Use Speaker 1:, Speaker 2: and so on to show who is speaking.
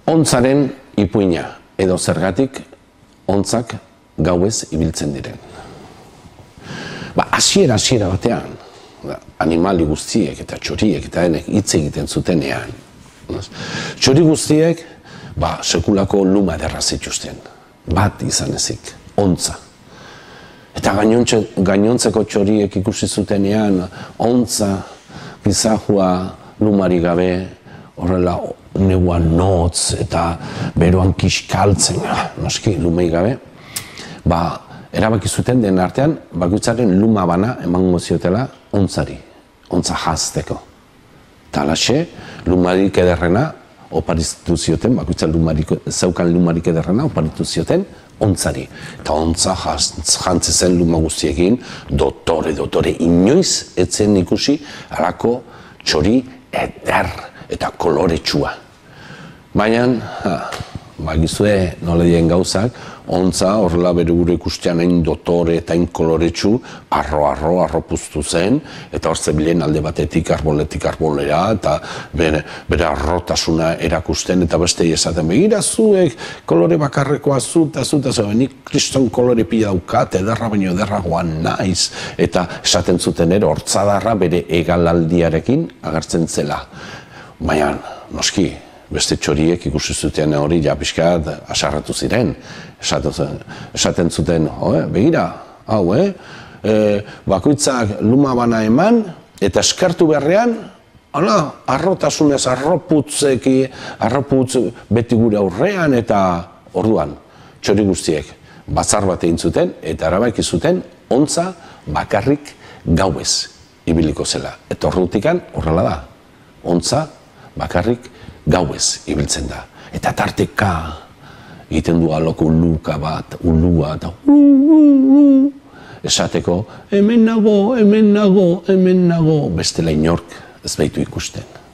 Speaker 1: Ontzaren ipuina, edo zergatik ontzak gauez ibiltzen diren. Hasiera batean, animali guztiek eta txoriek eta denek hitz egiten zutenean. Txori guztiek sekulako luma ederra zituzten. Bat izan ezik, ontza. Eta gainontzeko txoriek ikusi zutenean, ontza, gizahua, lumari gabe, horrela neguan notz eta beroan kiskaltzen, noski, lumei gabe, erabaki zuten den artean, bakoitzaren luma bana emango ziotela ontzari, ontza jazteko. Eta alaxe, lumarik ederrena oparitu zioten, bakoitza zeukan lumarik ederrena oparitu zioten ontzari. Eta ontza jantzi zen luma guztiekin, dotore, inoiz etzen ikusi alako txori eder eta koloretsua. Baina, gizue nola dien gauzak, ontza horrela bere gure ikustean hain dotore eta hain koloretsu, arro puztu zen, eta hor zebilen alde batetik arboletik arbolera, eta bere arrotasuna erakusten, eta beste esaten, begira zuek kolore bakarrekoa zuta, nik kriston kolore pila daukat, ederra baino ederragoan naiz, eta esaten zuten ere, hortzadarra bere egalaldiarekin agertzen zela. Baina, noski, beste txoriek ikusi zuten hori pixkat asarratu ziren. Esaten zuten, begira, hau, bakoitzak luma bana eman, eta eskertu beharrean, arrotasunez, arroputz beti gure aurrean, eta orduan, txori guztiek batzar bat egin zuten, eta erabaki zuten, ontza bakarrik gauez ibiliko zela. Eta orrutikan horrela da, ontza bakarrik gauez ibiltzen da. Eta tarteka egiten du aloko uluka bat, ulua, eta esateko, hemen nago, bestela inork ez baitu ikusten.